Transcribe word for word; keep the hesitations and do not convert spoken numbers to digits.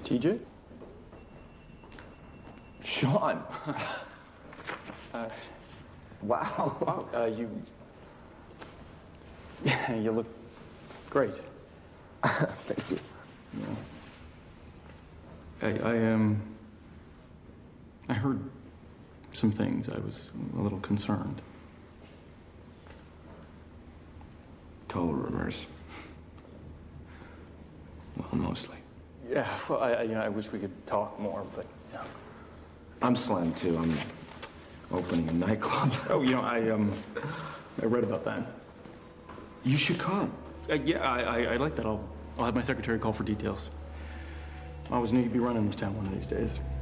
T J? Sean. uh, wow. Wow, uh, you... you look great. Thank you. Yeah. I, I, um... I heard some things. I was a little concerned. Total rumors. Well, mostly. Yeah, well, I, you know, I wish we could talk more, but, you know. I'm slammed, too. I'm opening a nightclub. Oh, you know, I, um, I read about that. You should come. Uh, yeah, I, I, I like that. I'll, I'll have my secretary call for details. I always knew you'd be running this town one of these days.